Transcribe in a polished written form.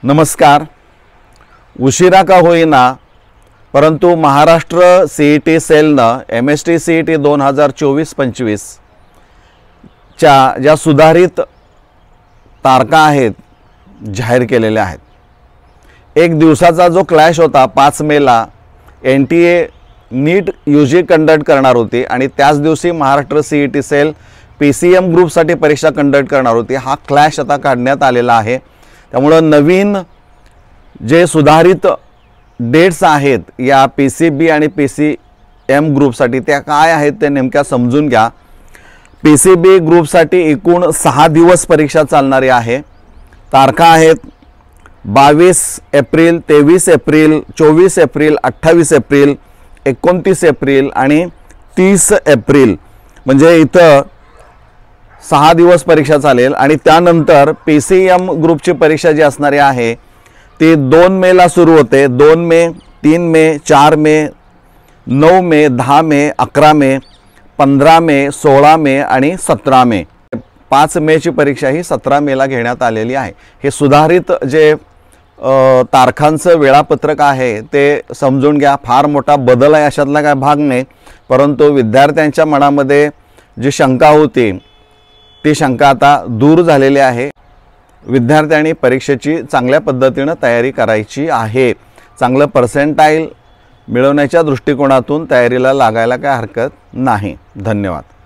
नमस्कार। उशिरा का होईना परंतु महाराष्ट्र CET सेलनं MST CET 2024-25 च्या ज्या सुधारित तारखा आहेत जाहीर केलेल्या आहेत। एक दिवसाचा जो क्लॅश होता 5 मेला NTA नीट UG कंडक्ट करणार होती आणि त्याच दिवशी महाराष्ट्र CET सेल PCM ग्रुपसाठी परीक्षा कंडक्ट करणार होती। हा क्लॅश आता काढण्यात आलेला आहे। त्यामुळे नवीन जे सुधारित डेट्स आहेत या PCB आणि PCM ग्रुपसाठी त्या काय आहेत ते नेमक्या समजून घ्या। PCB ग्रुपसाठी एकूण 6 दिवस परीक्षा चालणारी आहे। तारखा आहेत 22 April, 23 April, 24 April, 28 April, 29 April आणि 30 एप्रिल। म्हणजे इथं 6 दिवस परीक्षा चालेल आणि त्यानंतर PCM ग्रुपची परीक्षा जी असणारी आहे ती 2 मेला सुरू होते। 2 मे, 3 मे, 4 मे, 9 मे, 10 मे, 11 मे, 15 मे, 16 मे आणि 17 मे। 5 मेची परीक्षा ही 17 मेला घेण्यात आलेली आहे। हे सुधारित जे तारखांचं वेळापत्रक आहे ते समजून घ्या। फार मोठा बदल आहे अशातला काय भाग नाही, परंतु विद्यार्थ्यांच्या मनामध्ये जी शंका होती ती शंका आता दूर झालेली आहे। विद्यार्थ्यांनी परीक्षेची चांगल्या पद्धतीने तयारी करायची आहे। चांगलं पर्सेंटाइल मिळवण्याच्या दृष्टिकोनातून तयारीला लागायला काय हरकत नाही। धन्यवाद।